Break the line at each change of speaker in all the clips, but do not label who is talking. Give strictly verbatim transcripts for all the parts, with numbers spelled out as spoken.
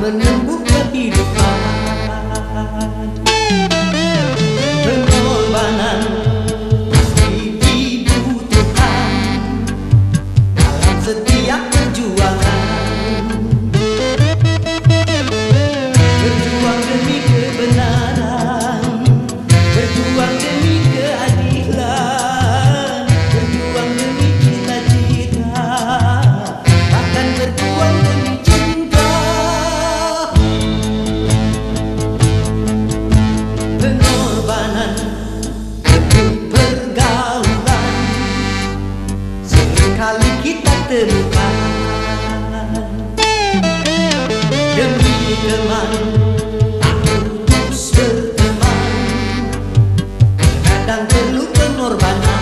menempuh kehidupan. Pengorbanan pasti dibutuhkan dalam setiap perjuangan. Berjuang demi kebenaran, berjuang demi keadilan, berjuang demi cita-cita, bahkan berjuang demi cinta. Pengorbanan demi pergaulan seringkali kita temukan. Demi teman tak putus berteman, kadang perlu pengorbanan.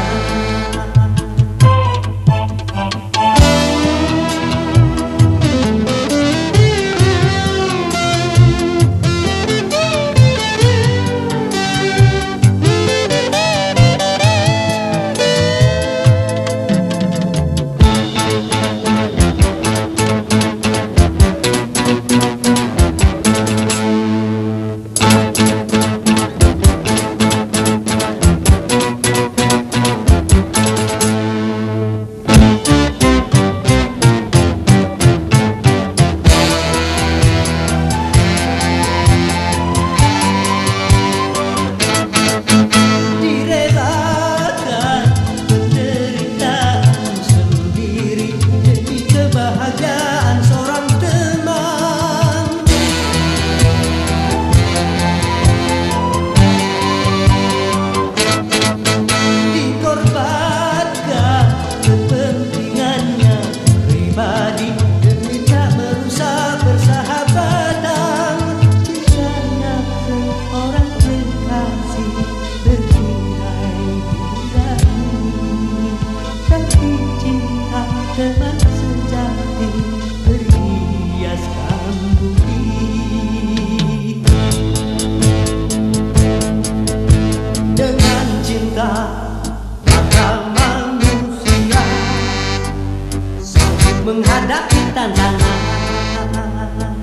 Teman sejati berhiaskan budi. Dengan cinta maka manusia sanggup menghadapi tantangan.